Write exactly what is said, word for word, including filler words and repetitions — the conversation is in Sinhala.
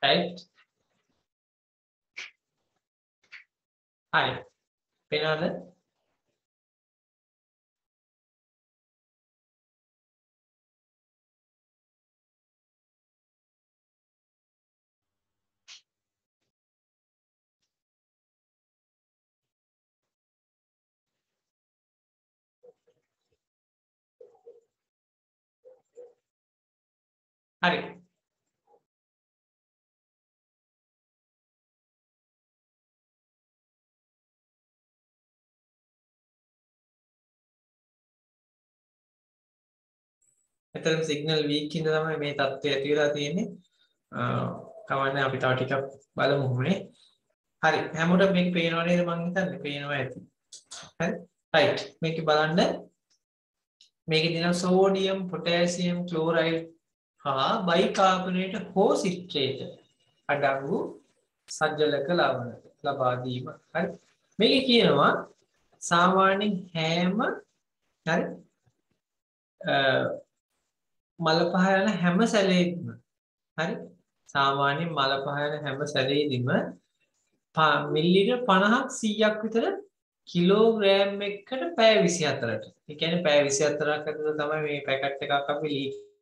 right හරි පේනවද හරි එතන සිග්නල් වීක් ඉඳ තමයි මේ තත්ත්වය ඇති වෙලා තියෙන්නේ. කවන්නේ අපි තව ටිකක් බලමු මොනේ. හරි හැමෝටම මේක පේනව නේද මං හිතන්නේ පේනවා ඇති. හරි රයිට් මේක බලන්න මේකේ තියෙන සෝඩියම් පොටෑසියම් ක්ලෝරයිඩ් හා බයිකාබනේට් හෝ සිට්‍රේට් අඩංගු සජ්ජලක ලවණ ලබා දීම. හරි මේකේ කියනවා සාමාන්‍යයෙන් හැම හරි මල පහ යන හැම සැලේකම හරි සාමාන්‍යයෙන් මල පහ යන හැම සැලේදීම මිලිලීටර් පනහක් සීයක් විතර කිලෝග්‍රෑම් එකකට පැය විසිහතරට. ඒ කියන්නේ පැය විසිහතරක් ඇතුළත තමයි මේ පැකට් එකක් අපි ලීටර්